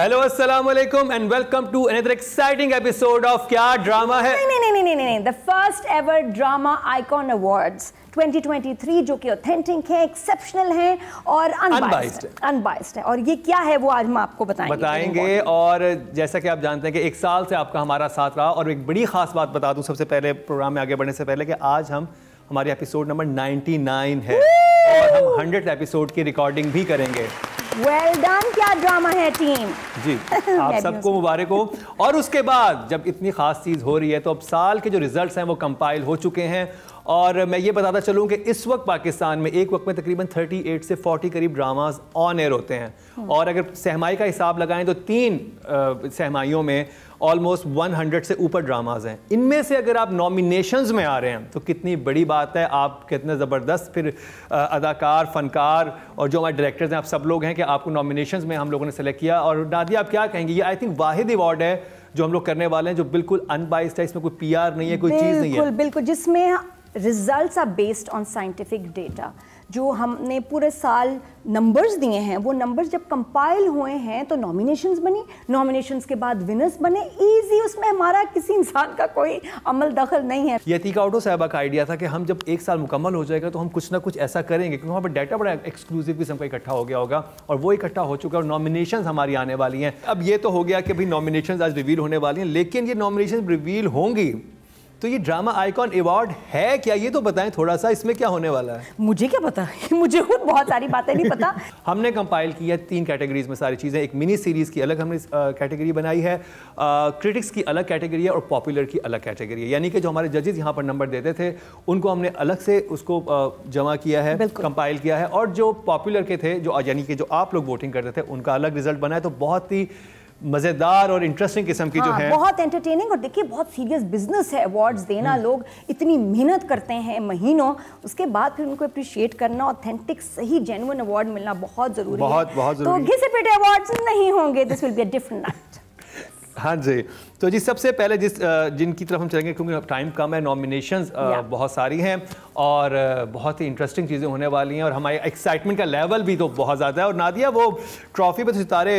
Hello अस्सलाम वालेकुम and welcome to another exciting episode of Kya Drama Hai. नहीं, the first ever drama icon awards 2023 जो कि ऑथेंटिक है, एक्सेप्शनल है और अनबाइस्ड है। और ये क्या है वो आज हम आपको बताएंगे। और जैसा कि आप जानते हैं कि एक साल से आपका हमारा साथ रहा, और एक बड़ी खास बात बता दूं सबसे पहले प्रोग्राम में आगे बढ़ने से पहले कि आज हमारे एपिसोड नंबर 99 है और हम 100th एपिसोड की रिकॉर्डिंग भी करेंगे। Well done, Kya Drama Hai team जी, आप सबको मुबारक हो। और उसके बाद जब इतनी खास चीज़ हो रही है तो अब साल के जो रिजल्ट्स हैं वो कंपाइल हो चुके हैं। और मैं ये बताता चलूँ कि इस वक्त पाकिस्तान में एक वक्त में तकरीबन 38 से 40 करीब ड्रामाज ऑन एयर होते हैं। और अगर सहमाई का हिसाब लगाएं तो 3 सहमाइयों में ऑलमोस्ट 100 से ऊपर ड्रामाज हैं। इनमें से अगर आप नॉमिनेशंस में आ रहे हैं तो कितनी बड़ी बात है। आप कितने ज़बरदस्त फिर अदाकार, फनकार और जो हमारे डायरेक्टर्स हैं, आप सब लोग हैं कि आपको नॉमिनेशंस में हम लोगों ने सेलेक्ट किया। और नादिया, आप क्या कहेंगे? ये आई थिंक वाहिद अवार्ड है जो हम लोग करने वाले हैं जो बिल्कुल अनबाइस्ड है, इसमें कोई PR नहीं है, कोई चीज़ नहीं है। बिल्कुल, जिसमें results are based on scientific data. जो हमने पूरे साल नंबर्स दिए हैं वो नंबर्स जब कंपाइल हुए हैं तो नॉमिनेशंस बनी, नॉमिनेशंस के बाद विनर्स बने। इजी, उसमें हमारा किसी इंसान का कोई अमल दखल नहीं है। ये अतीका ऑटो साहबा का आइडिया था कि हम जब एक साल मुकम्मल हो जाएगा तो हम कुछ ना कुछ ऐसा करेंगे, क्योंकि वहाँ पर डाटा बड़ा एक्सक्लूसिव किस्म का इकट्ठा हो गया होगा और वो इकट्ठा हो चुका है और नॉमिनेशंस हमारी आने वाली हैं। अब ये तो हो गया कि भाई नॉमिनेशंस आज रिवील होने वाली हैं, लेकिन ये नॉमिनेशंस रिवील होंगी तो ये ड्रामा आइकॉन अवार्ड है क्या, ये तो बताएं थोड़ा सा, इसमें क्या होने वाला है? मुझे क्या पता मुझे खुद बहुत सारी बातें नहीं पता। हमने कंपाइल किया 3 कैटेगरीज में सारी चीज़ें। एक मिनी सीरीज़ की अलग हमने कैटेगरी बनाई है, क्रिटिक्स की अलग कैटेगरी है और पॉपुलर की अलग कैटेगरी है। यानी कि जो हमारे जजेस यहाँ पर नंबर देते थे उनको हमने अलग से उसको जमा किया है, कंपाइल किया है। और जो पॉपुलर के थे, जो यानी कि जो आप लोग वोटिंग करते थे, उनका अलग रिजल्ट बना है। तो बहुत ही मज़ेदार और इंटरेस्टिंग किस्म की जो है, बहुत एंटरटेनिंग। और देखिए, बहुत सीरियस बिजनेस है अवार्ड्स देना। लोग इतनी मेहनत करते हैं महीनों, उसके बाद फिर उनको अप्रिशिएट करना, ऑथेंटिक सही जेन्युइन अवार्ड मिलना बहुत जरूरी है। बहुत तो घिसे पिटे अवार्ड्स नहीं होंगे, this will be a different night. हाँ जी, तो जी सबसे पहले जिनकी तरफ हम चलेंगे, क्योंकि टाइम कम है, नॉमिनेशंस बहुत सारी हैं और बहुत ही इंटरेस्टिंग चीज़ें होने वाली हैं और हमारे एक्साइटमेंट का लेवल भी तो बहुत ज़्यादा है। और नादिया, वो ट्रॉफी पे तो सितारे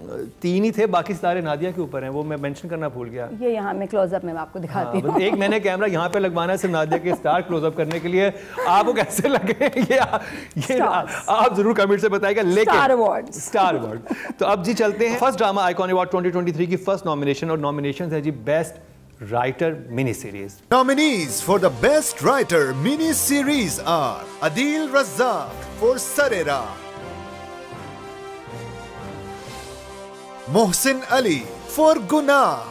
3 ही थे, बाकी सितारे नादिया के ऊपर हैं, वो मैं मेंशन करना भूल गया। ये यहाँ मैं क्लोजअप में आपको दिखाती हूँ। एक मैंने कैमरा यहाँ पे लगवाना है सिर्फ नादिया के स्टार क्लोजअप करने के लिए। आपको कैसे लगे ये आप जरूर कमेंट से बताइएगा। लेकिन स्टार अवार्ड तो अब जी चलते हैं फर्स्ट ड्रामा आइकॉन अवार्ड 2023 की फर्स्ट नॉमिनेशन। और नॉमिनेशन है जी best writer mini series. Nominees for the best writer mini series are Adil Razzaq for Sarera, Mohsin Ali for Gunah,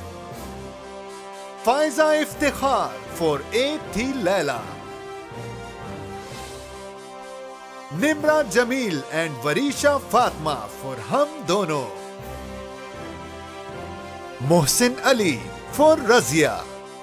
Faiza Iftikhar for Ek Thi Laila, Nimra Jamil and Varisha Fatma for Hum Dono, Mohsin Ali for Razia।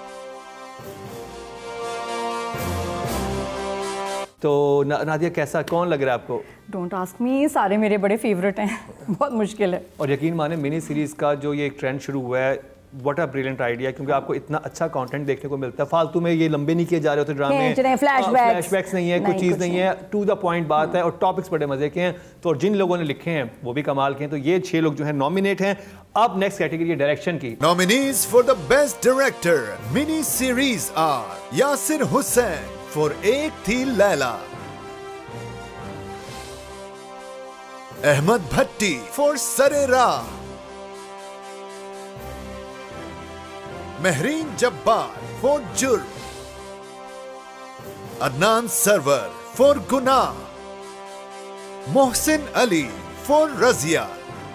तो नादिया, कैसा कौन लग रहा है आपको? Don't ask me, सारे मेरे बड़े फेवरेट हैं। बहुत मुश्किल है। और यकीन माने मिनी सीरीज का जो ये ट्रेंड शुरू हुआ है, व्हाट अ ब्रिलियंट आइडिया, क्योंकि आपको इतना अच्छा कंटेंट देखने को मिलता है। फालतू में ये लंबे नहीं किए जा रहे होते ड्रामे, फ्लैशबैक्स नहीं है, कोई चीज़ नहीं है, टू द पॉइंट बात है और टॉपिक्स बड़े मजे के हैं। तो जिन लोगों ने लिखे हैं वो भी कमाल के हैं। तो ये 6 लोग जो है नॉमिनेट हैं। अब नेक्स्ट कैटेगरी है डायरेक्शन की। Nominees for the best director mini series are Yasir Hussain for Ek Thi Laila, Ahmed Bhatti for Sarera, Mehreen Jabbar for Jurm, Adnan Sarwar for Gunah, Mohsin Ali for Razia।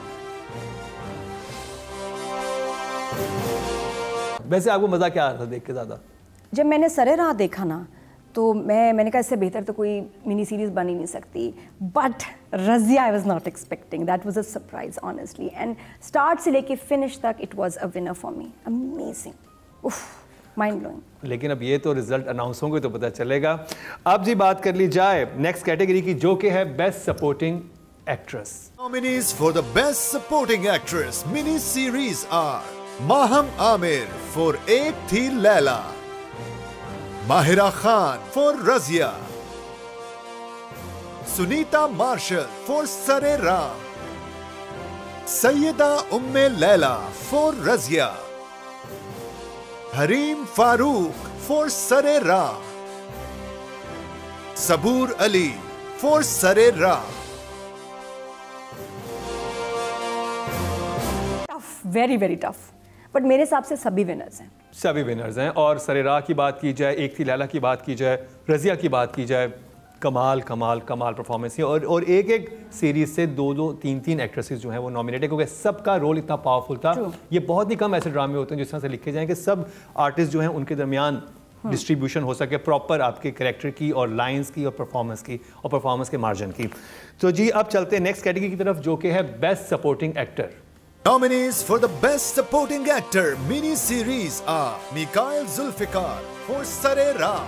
वैसे आपको मजा क्या आ रहा था देख के ज्यादा? जब मैंने सरेराह देखा ना तो मैंने कहा इससे बेहतर तो कोई मिनी सीरीज बन ही नहीं सकती। But Razia I was not expecting, that was a surprise honestly. And start से लेके फिनिश तक it was a winner for me. Amazing, उफ, माइंड ब्लोइंग। लेकिन अब ये तो रिजल्ट अनाउंस होंगे तो पता चलेगा। अब जी बात कर ली जाए नेक्स्ट कैटेगरी की, जो कि है best supporting actress. Nominees for the best supporting actress mini series are Maham Amir for Ek Thi Laila, Mahira Khan for Razia, Sunita Marshall for Sarera, Syeda Umme Laila for Razia, Hareem Farooq for Sare Rah, Saboor Ali for Sare Rah. Tough, very very tough, but मेरे हिसाब से सभी winners हैं। सभी winners हैं। और सरेरा की बात की जाए, एक थी लैला की बात की जाए, रजिया की बात की जाए, कमाल कमाल कमाल परफॉर्मेंस है। और एक एक सीरीज से दो दो तीन तीन एक्ट्रेसेस जो हैं वो नॉमिनेट है, क्योंकि सबका रोल इतना पावरफुल था। ये बहुत ही कम ऐसे ड्रामे होते हैं जिस तरह से लिखे जाएं कि सब आर्टिस्ट जो हैं उनके दरमियान डिस्ट्रीब्यूशन हो सके प्रॉपर आपके कैरेक्टर की और लाइंस की और परफॉर्मेंस की और परफॉर्मेंस के मार्जिन की। तो जी अब चलते हैं नेक्स्ट कैटेगरी की तरफ, जो कि है best supporting actor. Nominees for the Best Supporting Actor mini-series are Mikhail Zulfikar for Sare Raah,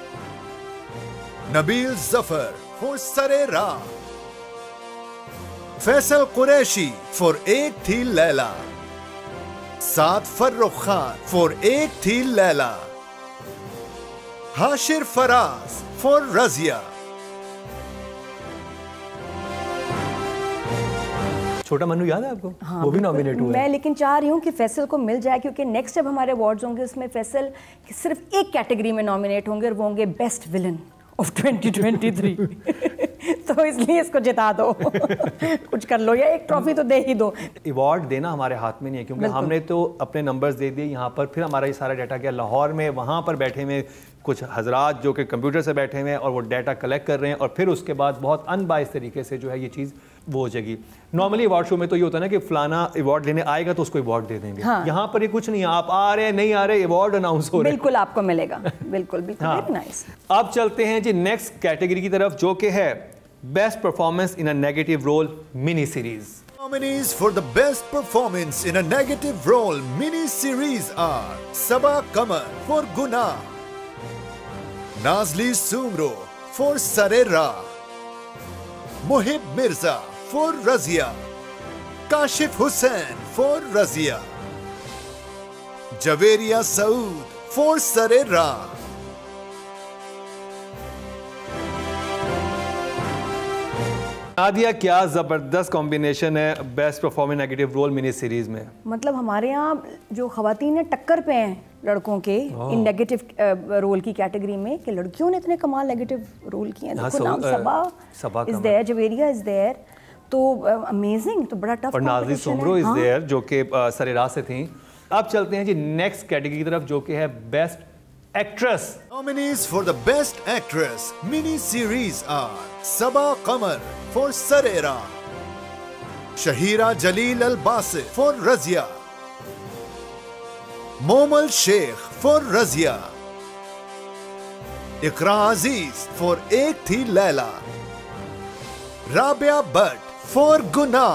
Nabil Zafar for Sare Raah, Faisal Qureshi for Ek Thi Laila, Saad Farrukh Khan for Ek Thi Laila, Hashir Faraz for Razia। छोटा मन्नू याद है आपको? हाँ, वो भी nominate हुआ मैं लेकिन चाह रही हूँ कि फैसल को मिल जाए, क्योंकि नेक्स्ट जब हमारे अवार्ड्स होंगे उसमें फैसल सिर्फ एक कैटेगरी में नॉमिनेट होंगे और वो होंगे बेस्ट विलन ऑफ 2023। तो इसलिए इसको जिता दो। कुछ कर लो या एक ट्रॉफी तो दे ही दो। अवार्ड देना हमारे हाथ में नहीं है, क्योंकि हमने तो अपने नंबर्स दे दिए यहाँ पर, फिर हमारा ये सारा डाटा गया लाहौर में, वहाँ पर बैठे हुए कुछ हजरात जो कि कंप्यूटर से बैठे हुए हैं और वो डाटा कलेक्ट कर रहे हैं, और फिर उसके बाद बहुत अनबाइस तरीके से जो है ये चीज़ वो हो जाएगी। नॉर्मली अवार्ड शो में तो ये होता है ना कि फलाना अवार्ड लेने आएगा तो उसको अवार्ड दे देंगे। हाँ। यहाँ पर ये कुछ नहीं है, आप आ रहे हैं नहीं आ रहे, अवार्ड अनाउंस हो रहे हैं, बिल्कुल आपको मिलेगा। बिल्कुल बिल्कुल। हाँ। Very nice. अब चलते हैं जी नेक्स्ट कैटेगरी की तरफ, जो कि है best performance in a negative role mini series. Nominees for the best performance in a negative role mini-series are Sabaa Qamar for Gunah, Nazli Sumro for Sare Raah, Muhib Mirza for Razia, Kashif Hussain for Razia, Javeria Saud for Sare Raah। Nadia, क्या जबरदस्त combination है best performing negative role mini series में। मतलब हमारे यहाँ जो खवातीन है टक्कर पे हैं लड़कों के इन नेगेटिव रोल की कैटेगरी में, कि लड़कियों ने इतने कमाल नेगेटिव रोल किए हैं। देखो नाम Saba is there, Javeria is there, तो अमेजिंग, तो बड़ा टफ। और नाज़ली सुमरो इज देयर जो कि सरेरा से थी। अब चलते हैं जी नेक्स्ट कैटेगरी की तरफ, जो कि है best actress. Nominees for the best actress mini series are Sabaa Qamar for Sare Raah, Shahira Jalil Al Basit for Razia, Momal Sheikh for Razia, Iqra Aziz for Ek Thi Laila, Rabia Bhatt for Gunah।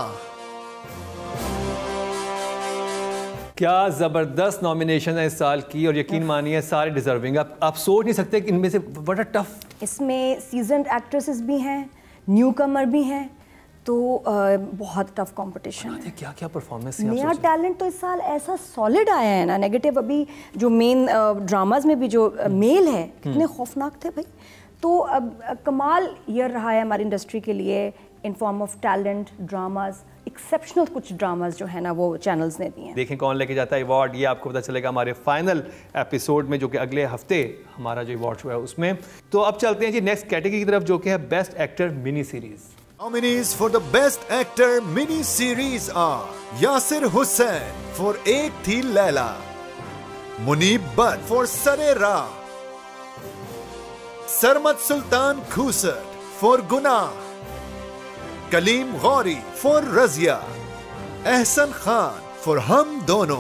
क्या जबरदस्त nomination है इस साल की, और यकीन मानिए सारे डिजर्विंग। आप सोच नहीं सकते कि इनमें से बड़ा टफ। इसमें सीजन्ड एक्ट्रेसेस भी हैं, न्यू कमर भी हैं, तो बहुत टफ कंपटीशन है। क्या क्या परफॉर्मेंस है। नया टैलेंट तो इस साल ऐसा सॉलिड आया है ना। नेगेटिव अभी जो मेन ड्रामाज में भी जो मेल है कितने खौफनाक थे भाई। तो अब कमाल ईयर रहा है हमारी इंडस्ट्री के लिए in form of talent, dramas, exceptional कुछ ड्रामाज जो है ना वो चैनल्स ने दिए हैं। देखें कौन लेके जाता है अवार्ड, ये आपको पता चलेगा हमारे फाइनल एपिसोड में, जो कि अगले हफ्ते हमारा जो अवार्ड शो है उसमें। तो अब चलते हैं जी नेक्स्ट कैटेगरी की तरफ, जो कि है best actor mini series. Nominees for the best actor mini series are Yasir Hussain for Ek Thi Laila, Muneeb Bhatt for Sare Raah, Sarmat Sultan Khusat for Gunah, Kaleem Ghauri for Razia, Ehsan Khan for Hum Dono।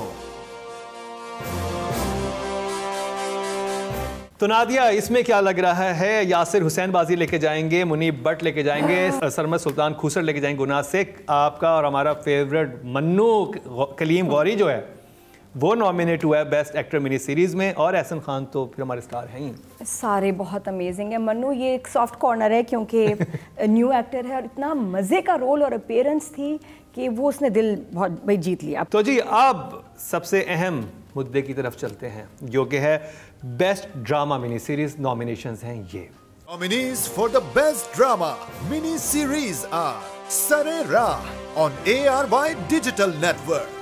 तो नादिया, इसमें क्या लग रहा है? यासिर हुसैन बाजी लेके जाएंगे, मुनीब भट्ट लेके जाएंगे, सरमत सुल्तान खुसर लेके जाएंगे गुनाह से, आपका और हमारा फेवरेट मन्नू कलीम गौरी जो है वो नॉमिनेट हुआ है बेस्ट एक्टर मिनी सीरीज में, और एहसन खान तो फिर हमारे स्टार हैं ही। सारे बहुत अमेजिंग है। मन्नू ये एक सॉफ्ट कॉर्नर है क्योंकि न्यू एक्टर है और इतना मज़े का रोल और अपीयरेंस थी कि वो उसने दिल बहुत भाई जीत लिया। तो जी अब सबसे अहम मुद्दे की तरफ चलते हैं, जो कि है best drama mini series. Nominations हैं ये। Nominees for the best drama mini series are Sare Raah on ARY Digital Network.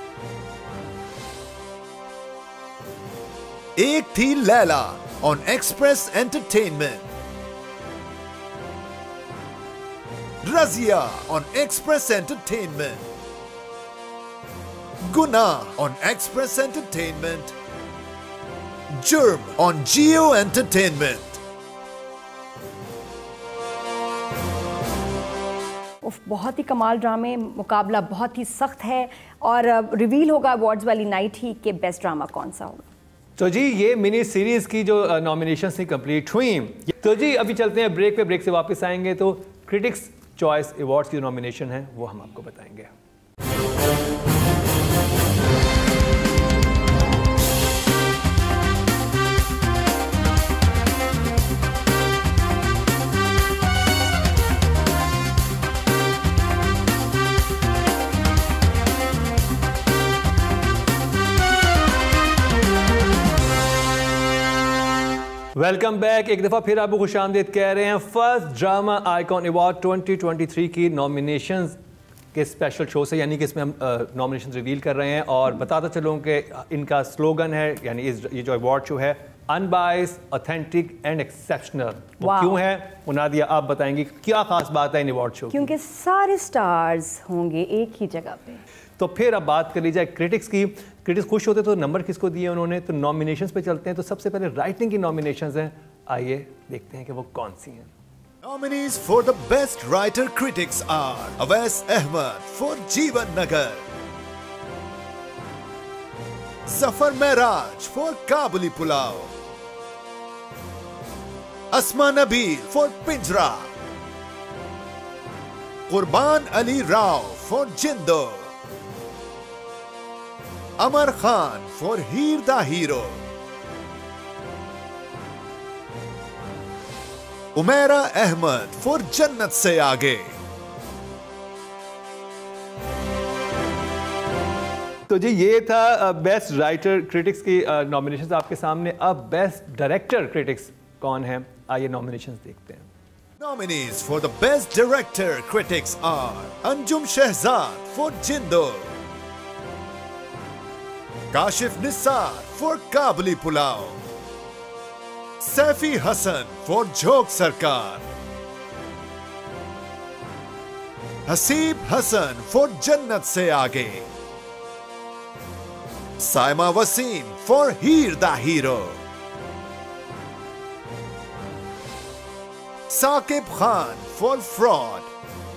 Ek Thi Laila on Express Entertainment. Razia on Express Entertainment. Gunah on Express Entertainment. Jurm on Jio Entertainment. बहुत ही कमाल ड्रामे, मुकाबला बहुत ही सख्त है और reveal होगा awards वाली नाइट ही कि बेस्ट ड्रामा कौन सा होगा। तो जी ये मिनी सीरीज की जो नॉमिनेशंस थी कंप्लीट हुई। तो जी अभी चलते हैं ब्रेक पे, ब्रेक से वापस आएंगे तो क्रिटिक्स चॉइस अवार्ड्स की जो नॉमिनेशन है वो हम आपको बताएंगे। Welcome back. एक दफ़ा फिर आपको खुशामदीद कह रहे हैं फर्स्ट ड्रामा आइकॉन अवार्ड 2023 की नॉमिनेशंस के स्पेशल शो से, यानी कि इसमें हम नॉमिनेशन रिवील कर रहे हैं और बताता चलूँ कि इनका स्लोगन है, यानी ये जो अवार्ड शो है अनबायस्ड, ऑथेंटिक एंड एक्सेप्शनल। वो क्यों है वो नादिया आप बताएंगी, क्या खास बात है इन अवार्ड शो? क्योंकि सारे स्टार्स होंगे एक ही जगह पे। तो फिर अब बात कर ली जाए क्रिटिक्स की। क्रिटिक्स खुश होते तो नंबर किसको दिए उन्होंने? तो नॉमिनेशंस पे चलते हैं। तो सबसे पहले राइटिंग की नॉमिनेशंस हैं, आइए देखते हैं कि वो कौन सी हैं। Nominees for the best writer critics are Awais Ahmed for Jeevan Nagar, Zafar Mehraj for Kabuli Pulao, Asma Nabil for Pinjra, Qurban Ali Rao for Jindo, Amar Khan for Heer Da Hero, Umera Ahmed for Jannat Se Aage. तो जी ये था best writer critics की nominations आपके सामने। अब best director critics कौन है, आइए नॉमिनेशंस देखते हैं। Nominees for the best director critics are Anjum Shehzad for Jindo, Kashif Nisar for Kabuli Pulao, Saifi Hassan for Jhok Sarkar, Haseeb Hassan for Jannat Se Aage, Saima Wasim for Heer Da Hero, Saqib Khan for Fraud।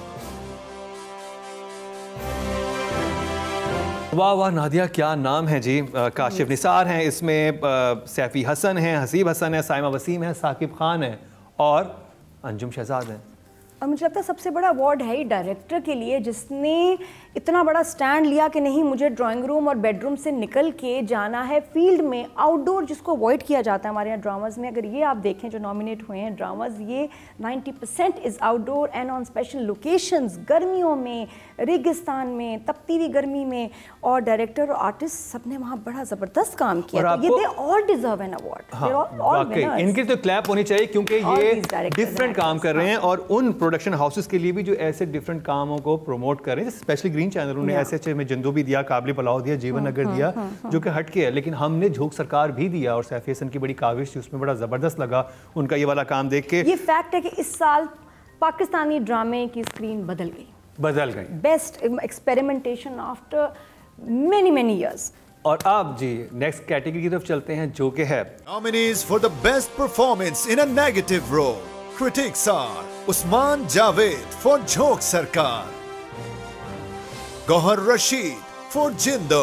वाह वाह नादिया, क्या नाम है जी। काशिफ निसार हैं इसमें, सैफी हसन हैं, हसीब हसन है, साइमा वसीम है, साकिब खान है और अंजुम शहजाद हैं। और मुझे लगता है सबसे बड़ा अवार्ड है डायरेक्टर के लिए, जिसने इतना बड़ा स्टैंड लिया कि नहीं मुझे ड्राइंग रूम और बेडरूम से निकल के जाना है फील्ड में, आउटडोर जिसको अवॉइड किया जाता है हमारे यहाँ ड्रामाज में। अगर ये आप देखें जो नॉमिनेट हुए हैं ड्रामाज, ये 90% is outdoor and on special locations, गर्मियों में, रेगिस्तान में, तपती हुई गर्मी में, और डायरेक्टर और आर्टिस्ट सब ने वहाँ बड़ा ज़बरदस्त काम किया। तो ये they all deserve an award. इनकी तो क्लैप होनी चाहिए क्योंकि ये डिफरेंट काम कर रहे हैं और उन प्रोडक्शन हाउसेस के लिए भी जो ऐसे डिफरेंट कामों को प्रमोट कर रहे हैं, स्पेशली ग्रीन चैनल ने ऐसे अच्छे में जिंदू भी दिया, काबली पुलाव दिया, जीवन नगर दिया, जो कि हटके है, लेकिन हमने झोंक सरकार भी दिया और सैफी हसन की बड़ी काविश थी, उसमें बड़ा जबरदस्त लगा उनका ये वाला काम देख के। ये फैक्ट है कि इस साल पाकिस्तानी ड्रामे की स्क्रीन बदल गई। Best experimentation after many years. और अब जी नेक्स्ट कैटेगरी की तरफ चलते हैं जो कि है Nominees for the best performance in a negative role. Critics are Usman Javed for Jhok Sarkar, Gohar Rashid for Jindo,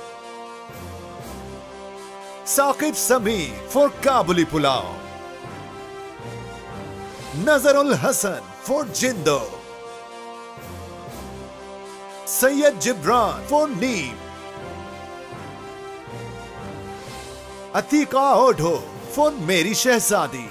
Saqib Sameer for Kabuli Pulao, Nazarul Hasan for Jindo, Syed Gibran for Neem, Atika Odho for Meri Shehzadi।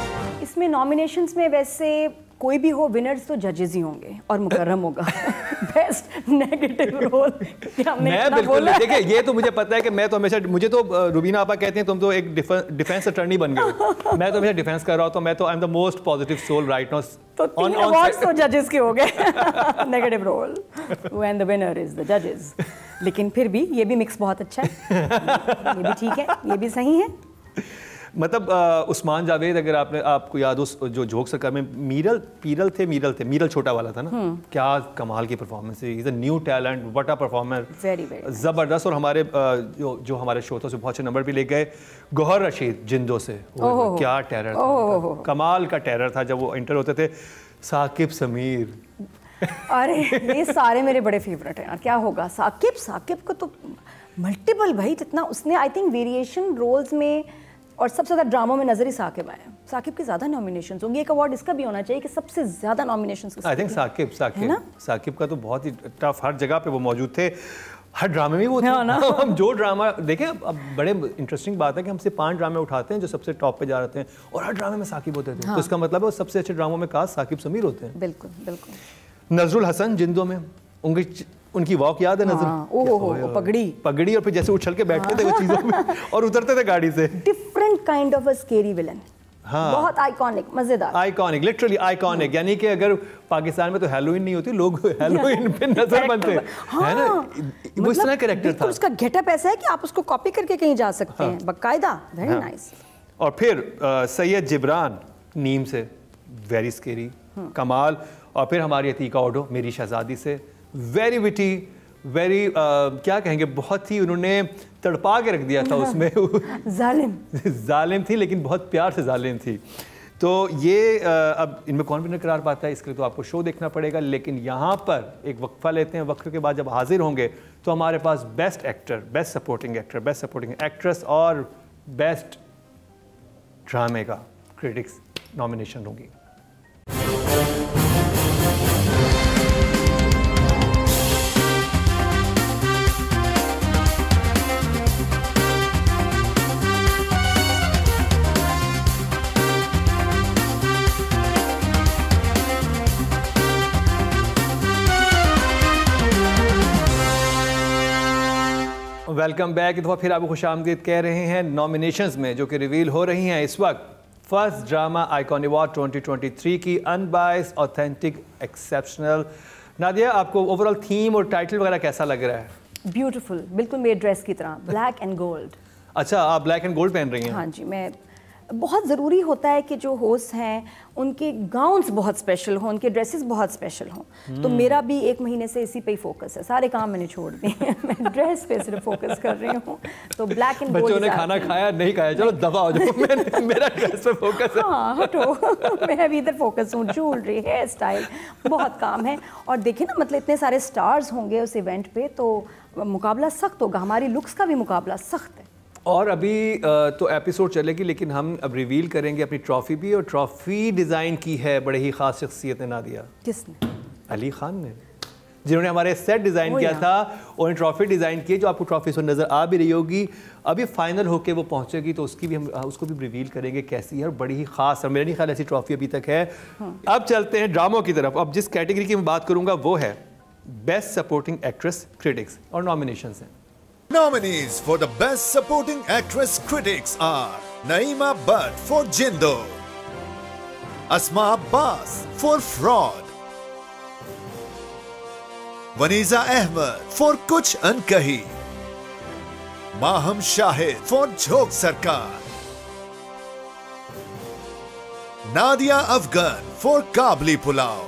इसमें nominations में वैसे कोई भी हो, winners तो जजेस ही होंगे और मुकर्रम होगा। Best negative role. मैं बिल्कुल, देखिए ये तो मुझे पता है कि मैं तो हमेशा, मुझे तो रुबीना आपा कहती हैं तुम तो एक डिफेंस अटर्नी बन गए हो। मैं तो हमेशा डिफेंस कर रहा हूँ, तो मैं तो I am the most positive soul right now. तो 3 अवार्ड्स तो जजेस के हो गए negative role, when the winner is the जजेस। लेकिन फिर भी ये भी मिक्स बहुत अच्छा है, ये भी ठीक है, ये भी सही है। मतलब उस्मान जावेद, अगर आपको याद हो जो जोक सर्कल में मीरल छोटा वाला था ना, क्या कमाल की परफॉर्मेंस है। Is a new talent, what a performer, very very जबरदस्त। और हमारे जो हमारे शो था, बहुत अच्छे नंबर भी ले गए। गौहर रशीद जिंदो से, क्या टेरर था, कमाल का टेरर था जब वो एंटर होते थे। साकिब समीर, अरे ये सारे मेरे बड़े फेवरेट हैं यार। क्या होगा साकिब को तो मल्टीपल, भाई जितना उसने आई थिंक वेरिएशन रोल्स में और सबसे ज़्यादा ड्रामों में नजर ही साकिब आया। साकिब की ज़्यादा नॉमिनेशंस होंगी, एक अवार्ड इसका भी होना चाहिए कि सबसे ज़्यादा नॉमिनेशंस। आई थिंक साकिब का तो बहुत ही टफ, हर जगह पे वो मौजूद थे, हर ड्रामे में वो थे। हम जो ड्रामा देखें, अब बड़े इंटरेस्टिंग बात है कि हमसे 5 ड्रामे उठाते हैं जो सबसे टॉप पे जा रहे हैं, और हर ड्रामे में साकिब होते थे। तो इसका मतलब है वो सबसे अच्छे ड्रामों में कास्ट साकिब समीर होते हैं। बिल्कुल बिल्कुल। नजरुल हसन जिंदो में, उनकी वॉक याद है नजर, पगड़ी और फिर जैसे उछल के बैठते थे वो चीजों में और उतरते थे गाड़ी से। Different kind of a scary villain. हाँ, बहुत आइकॉनिक, मजेदार, आइकॉनिक, लिटरली आइकॉनिक। यानी कि अगर पाकिस्तान में तो हैलोवीन नहीं होती, लोग हैलोवीन पे नजर बनते हैं, है ना। वो इस तरह कैरेक्टर था। उसका गेटअप ऐसा है कि आप उसको कॉपी करके कहीं जा सकते हैं, बाकायदा। Very nice. और फिर सैयद जिब्रान नीम से, वेरी स्केरी, कमाल। और फिर हमारी अतीका ओडो मेरी शहजादी से, वेरी विटी, वेरी क्या कहेंगे, बहुत ही उन्होंने तड़पा के रख दिया था उसमें। जालिम थी, लेकिन बहुत प्यार से जालिम थी। तो ये अब इनमें कौन विनर करार पाता है, इसके लिए तो आपको शो देखना पड़ेगा। लेकिन यहाँ पर एक वक्फा लेते हैं, वक्फे के बाद जब हाजिर होंगे तो हमारे पास best actor, best supporting actor, best supporting actress और बेस्ट ड्रामे का क्रिटिक्स नॉमिनेशन होंगी। Welcome back. एक दफ़ा फिर आपको खुशामदीद कह रहे हैं नॉमिनेशंस में, जो कि रिवील हो रही हैं इस वक्त। फर्स्ट ड्रामा आइकॉन अवार्ड 2023 की अनबायस्ड, ऑथेंटिक, एक्सेप्शनल। नादिया, आपको ओवरऑल थीम और टाइटल वगैरह कैसा लग रहा है? ब्यूटीफुल, बिल्कुल मेरे ड्रेस की तरह, ब्लैक एंड गोल्ड। अच्छा, आप ब्लैक एंड गोल्ड पहन रही हैं? हाँ जी, मैं बहुत ज़रूरी होता है कि जो होस्ट हैं उनके गाउन्स बहुत स्पेशल हों, उनके ड्रेसेस बहुत स्पेशल हों। तो मेरा भी 1 महीने से इसी पे ही फोकस है, सारे काम मैंने छोड़ दिए मैं ड्रेस पे सिर्फ फोकस कर रही हूँ। तो ब्लैक एंड गोल्ड। बच्चों ने खाना खाया नहीं खाया, चलो दफा हो जाओ, मेरा ड्रेस पे फोकस है। हाँ हटो, मैं अभी इधर फोकस हूँ, ज्वेलरी, हेयर स्टाइल, बहुत काम है। और देखिए ना, मतलब इतने सारे स्टार्स होंगे उस इवेंट पे, तो मुकाबला सख्त होगा, हमारी लुक्स का भी मुकाबला सख्त है। और अभी तो एपिसोड चलेगी, लेकिन हम अब रिवील करेंगे अपनी ट्रॉफी भी। और ट्रॉफी डिज़ाइन की है बड़े ही ख़ास शख्सियत ने नादिया। किसने? अली खान ने, जिन्होंने हमारे सेट डिज़ाइन किया था और ट्रॉफी डिज़ाइन की, जो आपको ट्रॉफी से नज़र आ भी रही होगी। अभी फाइनल होके वो पहुंचेगी तो उसकी भी हम उसको भी रिवील करेंगे कैसी है, और बड़ी ही ख़ास है। मेरे नहीं ख्याल ऐसी ट्रॉफी अभी तक है। अब चलते हैं ड्रामों की तरफ। अब जिस कैटेगरी की मैं बात करूँगा वो है बेस्ट सपोर्टिंग एक्ट्रेस क्रिटिक्स, और नॉमिनेशन हैं। Nominees for the Best Supporting Actress Critics are Naeema Butt for Jindo, Asma Abbas for Fraud, Vaniza Ahmed for Kuch Ankahi, Maham Shahid for Joke Sarkar, Nadia Afghan for Kabli Pulao।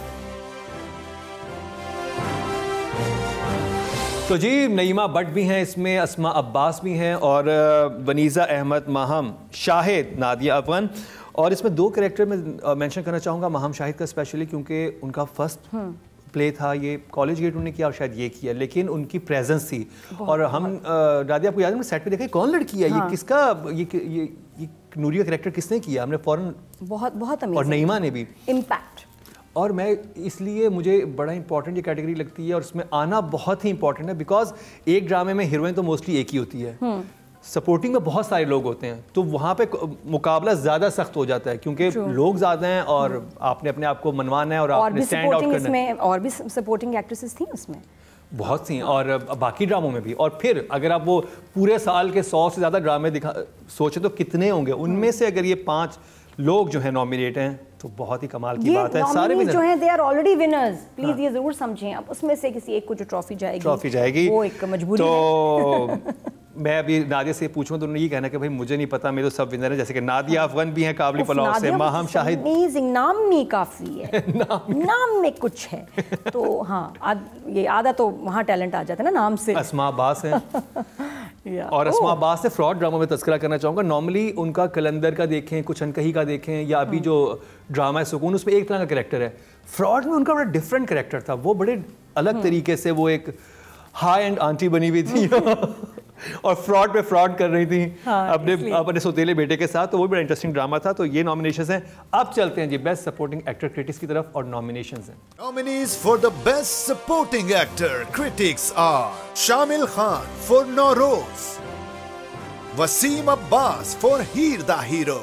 तो जी, नईमा but भी हैं इसमें, अस्मा अब्बास भी हैं, और वनीज़ा अहमद, माहम शाहिद, नादिया अफगान। और इसमें 2 character में मेंशन करना चाहूँगा माहम शाहिद का स्पेशली, क्योंकि उनका फर्स्ट प्ले था, ये कॉलेज गेट उन्होंने किया और शायद ये किया, लेकिन उनकी प्रेजेंस थी। और हम नादिया, आपको याद है सेट पे देखा कौन लड़की है, ये किसका, ये नूरिया कैरेक्टर किसने किया, हमने फौरन बहुत अमेजिंग। और नईमा ने भी इम्पैक्ट। और मैं इसलिए मुझे बड़ा इंपॉर्टेंट ये कैटेगरी लगती है, और इसमें आना बहुत ही इंपॉर्टेंट है, बिकॉज एक ड्रामे में हीरोइन तो मोस्टली एक ही होती है। सपोर्टिंग में बहुत सारे लोग होते हैं तो वहाँ पे मुकाबला ज़्यादा सख्त हो जाता है क्योंकि लोग ज़्यादा हैं और आपने अपने आप को मनवाना है और आपने स्टैंड आउट करना है। और भी सपोर्टिंग एक्ट्रेसेस थी उसमें बहुत सी, और बाकी ड्रामों में भी। और फिर अगर आप वो पूरे साल के 100 से ज़्यादा ड्रामे सोचे तो कितने होंगे, उनमें से अगर ये 5 लोग जो हैं नॉमिनेट हैं तो बहुत ही कमाल की बात है। सारे जो हैं they are already winners, please ये जरूर समझें आप। उसमें से किसी एक को जो ट्रॉफी जाएगी वो एक मजबूरी है। मैं अभी नादिया से पूछूं तो उन्होंने ये कहना कि भाई मुझे नहीं पता, मेरे तो सब विनर है, जैसे कि नादिया अफगान भी हैं काबली पुलाव से, माहम शाहिद। अमेजिंग, नाम में काफी है नाम में कुछ है तो हाँ ये आधा तो वहाँ टैलेंट आ जाता है ना नाम से। अस्मा अब्बास है और अस्मा अब्बास से फ्रॉड ड्रामा में तस्करा करना चाहूँगा। नॉर्मली उनका कलंदर का देखें, कुछ अनकही का देखें, या अभी जो ड्रामा है सुकून, उसमें एक तरह का कैरेक्टर है। फ्रॉड में उनका बड़ा डिफरेंट कैरेक्टर था, वो बड़े अलग तरीके से वो एक हाई एंड आंटी बनी हुई थी और फ्रॉड पे फ्रॉड कर रही थी अपने सौतेले बेटे के साथ, तो वो बड़ा इंटरेस्टिंग ड्रामा था। तो ये नॉमिनेशंस हैं। अब चलते हैं जी बेस्ट सपोर्टिंग एक्टर क्रिटिक्स की तरफ, और नॉमिनेशंस हैं। Nominees for the best supporting actor critics are Shamil Khan for Nauroz, Wasim Abbas for Heer Da Hero,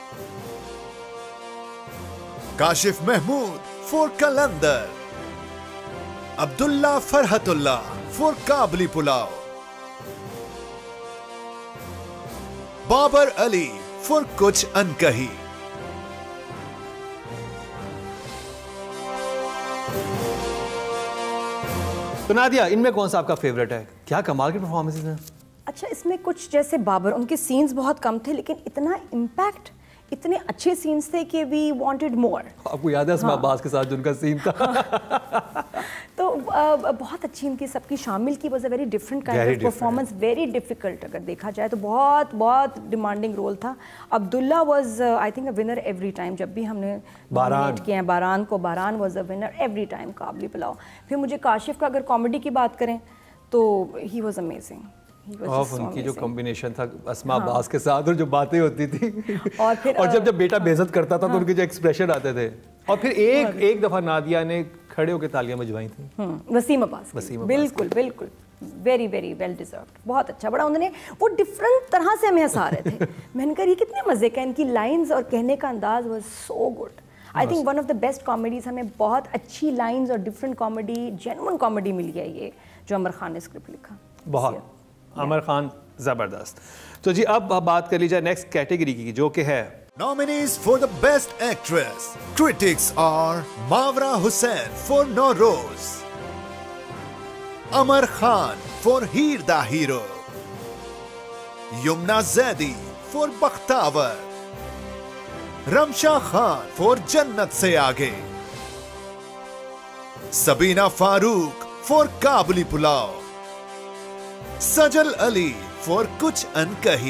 Kashif Mahmood for Kalandar, Abdullah Farhatullah for Kabli Pulao, Babar Ali for Kuch Ankahi. तो नादिया, इनमें कौन सा आपका फेवरेट है? क्या कमाल की परफॉर्मेंसेस हैं। अच्छा, इसमें कुछ जैसे बाबर, उनके सीन्स बहुत कम थे लेकिन इतना इम्पैक्ट, इतने अच्छे सीन्स थे कि वी वांटेड मोर। आपको याद है अस्मा अब्बास के साथ जो उनका सीन था? तो बहुत अच्छी इनकी सबकी शामिल की, was a very different kind of performance, very difficult अगर देखा जाए तो बहुत बहुत डिमांडिंग रोल था। Abdullah was I think a winner every time, जब भी हमने नॉमिनेट किए हैं Baran was a winner every time, Kabli Pulao. फिर मुझे काशिफ का अगर कॉमेडी की बात करें तो ही वाज अमेजिंग। उनकी जो कॉम्बिनेशन था अस्मा अब्बास के साथ और जो बातें होती थी और जब बेटा बेइज्जत करता था तो उनके जो एक्सप्रेशन आते थे, और फिर एक दफा नादिया ने खड़े होकर तालियां बजवाई थी वसीम अब्बास। बिल्कुल बिल्कुल, वेरी वेरी वेल डिजर्व्ड, बहुत अच्छा। बड़ा उन्होंने वो डिफरेंट तरह से हमें हंसा रहे थे। मैंने कहा ये कितने मजे का, इनकी लाइंस और कहने का अंदाज was so good. I think one of the best comedies, हमें बहुत अच्छी लाइंस और डिफरेंट कॉमेडी, जेन्युइन कॉमेडी मिली है ये जो अमर खान ने स्क्रिप्ट लिखा। बहुत अमर खान जबरदस्त। तो जी अब बात कर ली जाए नेक्स्ट कैटेगरी की, जो कि है nominees for the best actress critics are Mawra Hussain for Nauroz, Amar Khan for Heer Da Hero, Yumna Zaidi for Bakhtawar, Ramsha Khan for Jannat Se Aage, Sabeena Farooq for Kabuli Pulao, Sajal Ali for Kuch Ankahi.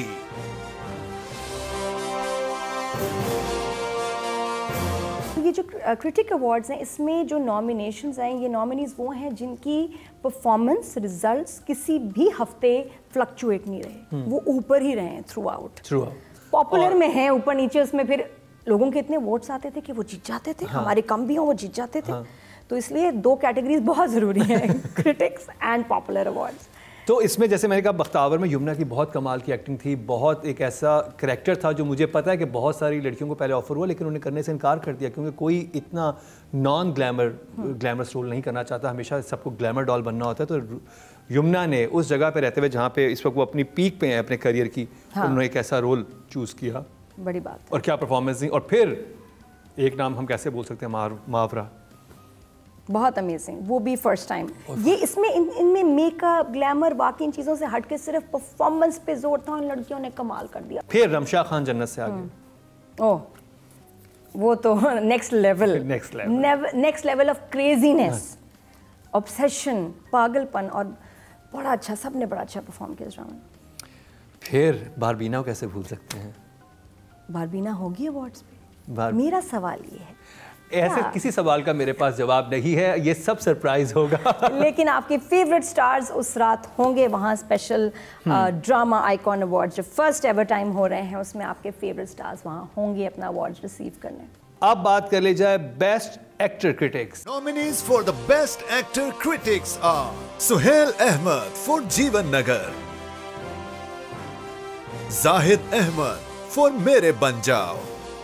ये जो क्रिटिक अवार्ड्स हैं, इसमें जो नॉमिनेशंस हैं, ये नॉमिनीज वो हैं जिनकी परफॉर्मेंस रिजल्ट्स किसी भी हफ्ते फ्लक्चुएट नहीं रहे, वो ऊपर ही रहे थ्रू आउट। पॉपुलर में है ऊपर नीचे, उसमें फिर लोगों के इतने वोट्स आते थे कि वो जीत जाते थे। हमारे कम भी हो वो जीत जाते थे। तो इसलिए 2 कैटेगरीज बहुत जरूरी हैं, क्रिटिक्स एंड पॉपुलर अवार्ड्स। तो इसमें जैसे मैंने कहा बख्तावर में यमुना की बहुत कमाल की एक्टिंग थी, बहुत एक ऐसा करैक्टर था जो मुझे पता है कि बहुत सारी लड़कियों को पहले ऑफर हुआ लेकिन उन्हें करने से इनकार कर दिया, क्योंकि कोई इतना नॉन ग्लैमरस रोल नहीं करना चाहता, हमेशा सबको ग्लैमर डॉल बनना होता है। तो यमुना ने उस जगह पे रहते हुए जहाँ पे इस वक्त वो अपनी पीक पे हैं अपने करियर की, उन्होंने एक ऐसा रोल चूज़ किया। बड़ी बात। और क्या परफॉर्मेंस दी। और फिर एक नाम हम कैसे बोल सकते हैं, मावरा, बहुत अमेजिंग, वो भी फर्स्ट टाइम। ये इसमें इनमें मेकअप, ग्लैमर, बाकी इन चीज़ों से हट के सिर्फ परफॉर्मेंस पे जोर था, उन लड़कियों ने कमाल कर दिया। फिर रमशा खान जन्नत से आगे, ओह वो तो next level of craziness, obsession, पागलपन, और बड़ा अच्छा, सब ने बड़ा अच्छा परफॉर्म किया इस ड्रामा में। फिर बारबीना को कैसे भूल सकते हैं? बारबीना होगी अवार्ड्स पे। मेरा सवाल ये है, ऐसे किसी सवाल का मेरे पास जवाब नहीं है, ये सब सरप्राइज होगा। लेकिन आपके फेवरेट स्टार्स उस रात होंगे वहाँ। स्पेशल ड्रामा आइकॉन अवार्ड जो फर्स्ट एवर टाइम हो रहे हैं, उसमें आपके फेवरेट स्टार्स वहाँ होंगे अपना अवार्ड रिसीव करने। अब बात कर ली जाए best actor critics. Nominees for the best actor critics are Suhail Ahmed for Jeevan Nagar, Zahid Ahmad for मेरे बन जाओ,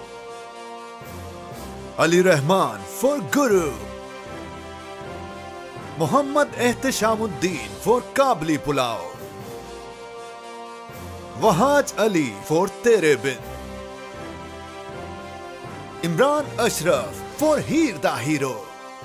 Ali Rehman for Guru, Mohammad Ehteshamuddin for Kabli Pulao, Wahaj Ali for Tere Bin, Imran Ashraf for Heer Da Hero.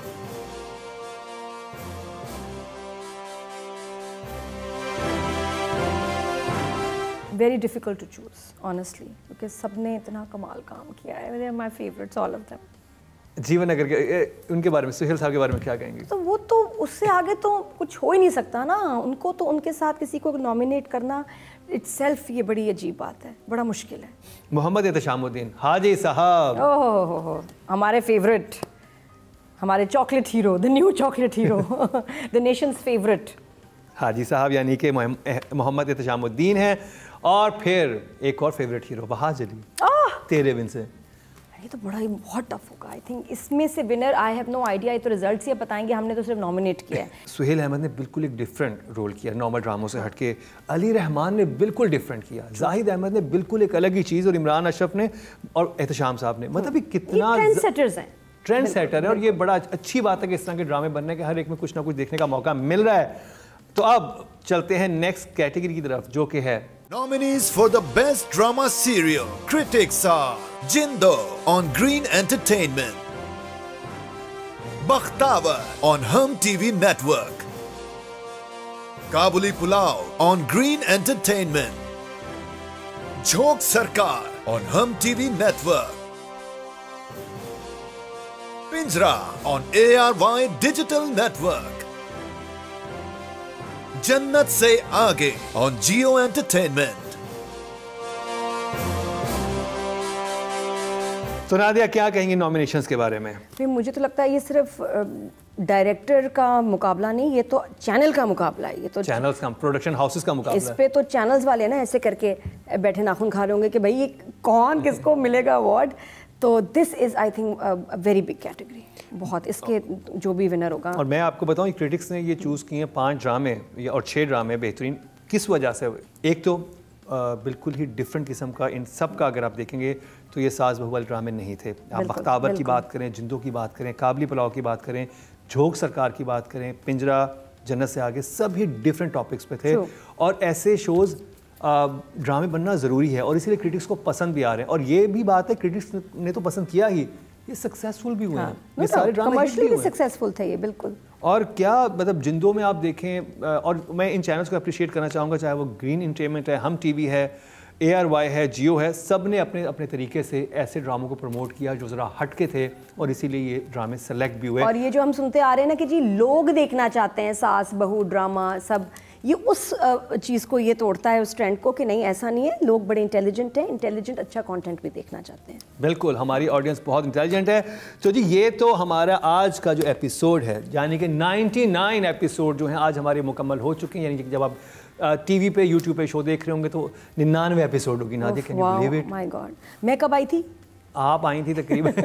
Very difficult to choose, honestly, because सबने इतना कमाल काम किया है. They are my favorites, all of them. जीवन नगर के उनके बारे में, सुहेल साहब के बारे में क्या कहेंगे? तो वो तो उससे आगे तो कुछ हो ही नहीं सकता ना. उनको तो उनके साथ किसी को नॉमिनेट करना itself ये बड़ी अजीब बात है, बड़ा मुश्किल है. मोहम्मद एहतशामुद्दीन हाजी साहब, ओह हमारे फेवरेट, हमारे chocolate hero, the new chocolate hero, the nation's favourite हाजी साहब यानी कि मोहम्मद एहतशामुद्दीन है. और फिर एक और फेवरेट हीरो वहाज अली, तेरे बिन से. ये तो बड़ा ही बहुत टफ होगा. आई थिंक इसमें से winner I have no idea. ये तो रिजल्ट्स ही बताएंगे, हमने तो सिर्फ नॉमिनेट किया है. सुहेल अहमद ने बिल्कुल एक डिफरेंट रोल किया नॉर्मल ड्रामों से हटके. अली रहमान ने बिल्कुल डिफरेंट किया. जाहिद अहमद ने बिल्कुल एक अलग ही चीज़, और इमरान अशरफ ने और एहतशाम साहब ने, मतलब ये कितना ट्रेंड सेटर्स हैं, ट्रेंड सेटर है. और ये बड़ा अच्छी बात है कि इस तरह के ड्रामे बनने के हर एक में कुछ ना कुछ देखने का मौका मिल रहा है. तो अब चलते हैं नेक्स्ट कैटेगरी की तरफ, जो कि है Nominees for the best drama serial. Critics are Jindo on Green Entertainment, Bakhtavar on Hum TV Network, Kabuli Pulao on Green Entertainment, Jhok Sarkar on Hum TV Network, Pinjra on ARY Digital Network, जन्नत से आगे on Jio Entertainment. तो नादिया क्या कहेंगे nominations के बारे में? फिर मुझे तो लगता है ये सिर्फ डायरेक्टर का मुकाबला नहीं, ये तो चैनल का मुकाबला है. ये तो चैनल्स का, प्रोडक्शन हाउसेस का मुकाबला इस पे तो चैनल्स वाले ना ऐसे करके बैठे नाखून खा रहे होंगे कि भाई ये कौन किसको मिलेगा अवार्ड. तो this is I think a very big category. बहुत इसके जो भी विनर होगा. और मैं आपको बताऊं, क्रिटिक्स ने ये चूज़ किए हैं 5 ड्रामे और 6 ड्रामे बेहतरीन. किस वजह से? एक तो बिल्कुल ही डिफरेंट किस्म का, इन सब का अगर आप देखेंगे तो ये सास बहू वाले ड्रामे नहीं थे. आप बख्तावर की बात करें, जिंदो की बात करें, काबली पुलाव की बात करें, झोंक सरकार की बात करें, पिंजरा, जन्नत से आगे, सभी डिफरेंट टॉपिक्स पे थे. और ऐसे शोज़ ड्रामे बनना ज़रूरी है और इसीलिए क्रिटिक्स को पसंद भी आ रहे हैं. और ये भी बात है, क्रिटिक्स ने तो पसंद किया ही, ये सक्सेसफुल भी हुए हैं. ये सारे ड्रामे कमर्शियली सक्सेसफुल थे ये, बिल्कुल. और क्या मतलब जिंदों में आप देखें, और मैं इन चैनल्स को अप्रिशिएट करना चाहूँगा, चाहे वो ग्रीन एंटरटेनमेंट है, हम टीवी है, ARY है, जियो है, सब ने अपने अपने तरीके से ऐसे ड्रामों को प्रमोट किया जो ज़रा हटके थे और इसीलिए ये ड्रामे सेलेक्ट भी हुए. और ये जो हम सुनते आ रहे हैं ना कि जी लोग देखना चाहते हैं सास बहू ड्रामा सब, ये उस चीज़ को ये तोड़ता है, उस ट्रेंड को, कि नहीं ऐसा नहीं है. लोग बड़े इंटेलिजेंट हैं, इंटेलिजेंट अच्छा कंटेंट भी देखना चाहते हैं. बिल्कुल, हमारी ऑडियंस बहुत इंटेलिजेंट है. तो जी ये तो हमारा आज का जो एपिसोड है, यानी कि 99 एपिसोड जो हैं आज हमारे मुकम्मल हो चुके हैं. यानी कि जब आप टीवी पे, यूट्यूब पे शो देख रहे होंगे तो 99 एपिसोड होगी. Nadia, can you believe it? My god, मैं कब आई थी? आप आई थी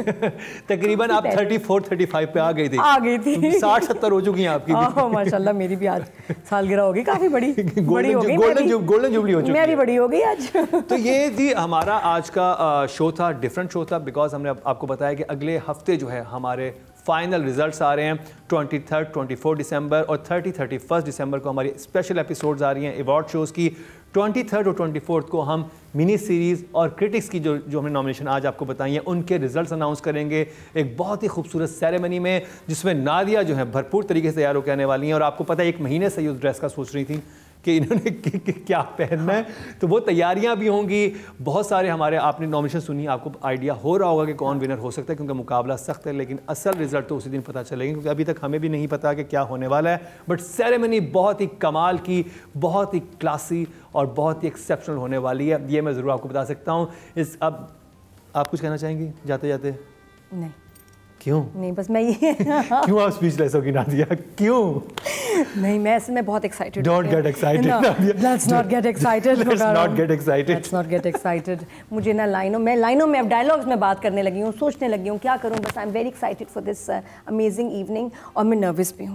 तकरीबन आप 34-35 पे आ गई थी. 60-70 हो चुकी हैं आपकी. माशाल्लाह, मेरी भी आज सालगिरह होगी, काफी बड़ी गोल्डन जुबली हो चुकी है. मैं भी बड़ी हो गई आज. तो ये थी हमारा आज का शो था, डिफरेंट शो था, बिकॉज हमने आपको बताया कि अगले हफ्ते जो है हमारे फाइनल रिजल्ट्स आ रहे हैं. 23, 24 दिसंबर और 31 दिसंबर को हमारी स्पेशल एपिसोड्स आ रही हैं अवार्ड शोज़ की. 23 और 24 को हम मिनी सीरीज़ और क्रिटिक्स की जो हमने नॉमिनेशन आज आपको बताई हैं उनके रिजल्ट्स अनाउंस करेंगे एक बहुत ही खूबसूरत सेरेमनी में, जिसमें नादिया जो है भरपूर तरीके से तैयार होकर आने वाली हैं. और आपको पता है 1 महीने से उस ड्रेस का सोच रही थी कि इन्होंने क्या पहनना है, तो वो तैयारियां भी होंगी. बहुत सारे हमारे, आपने नॉमिनेशन सुनी, आपको आइडिया हो रहा होगा कि कौन विनर हो सकता है, क्योंकि मुकाबला सख्त है. लेकिन असल रिजल्ट तो उसी दिन पता चलेगा, क्योंकि अभी तक हमें भी नहीं पता कि क्या होने वाला है. बट सेरेमनी बहुत ही कमाल की, बहुत ही क्लासी और बहुत ही एक्सेप्शनल होने वाली है, ये मैं ज़रूर आपको बता सकता हूँ. अब आप कुछ कहना चाहेंगी जाते जाते? नहीं. क्यों? नहीं, बस मैं ये क्यों आप स्पीचलेस होगी नादिया, क्यों? नहीं, मैं बहुत excited. Don't get excited, Nadia. Let's not get excited. Let's not get excited. Let's not get excited. मुझे ना लाइनों में अब डायलॉग्स में बात करने लगी हूँ, सोचने लगी हूँ क्या करूँ. बस I am very excited for this amazing evening. और मैं नर्वस भी हूँ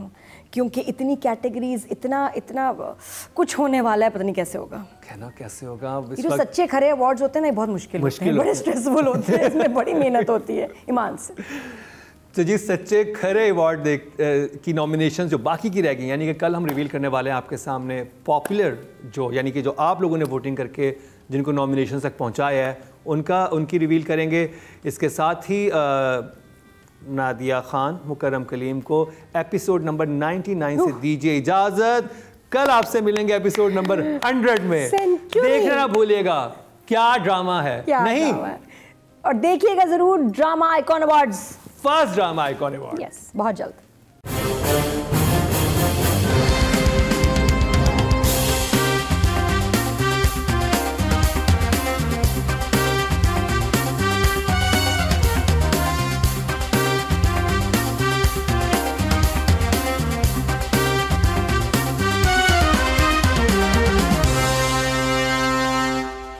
क्योंकि इतनी कैटेगरीज, इतना कुछ होने वाला है, पता नहीं कैसे होगा, कहना कैसे होगा। जो सच्चे खरे अवार्ड्स होते हैं ना, बहुत मुश्किल होते हैं, बड़े स्ट्रेसफुल होते हैं, इसमें बड़ी मेहनत होती है ईमान से। तो जी सच्चे खरे अवार्ड की नॉमिनेशन जो बाकी की रह गई, यानी कि कल हम रिवील करने वाले हैं आपके सामने पॉपुलर जो, यानी कि जो आप लोगों ने वोटिंग करके जिनको नॉमिनेशन तक पहुंचाया है उनकी रिवील करेंगे। इसके साथ ही नादिया खान, मुकर्रम कलीम को एपिसोड नंबर 99 से दीजिए इजाजत। कल आपसे मिलेंगे एपिसोड नंबर 100 में। देखना ना भूलिएगा क्या ड्रामा है, नहीं और देखिएगा जरूर drama icon awards, first drama icon award. Yes, बहुत जल्द।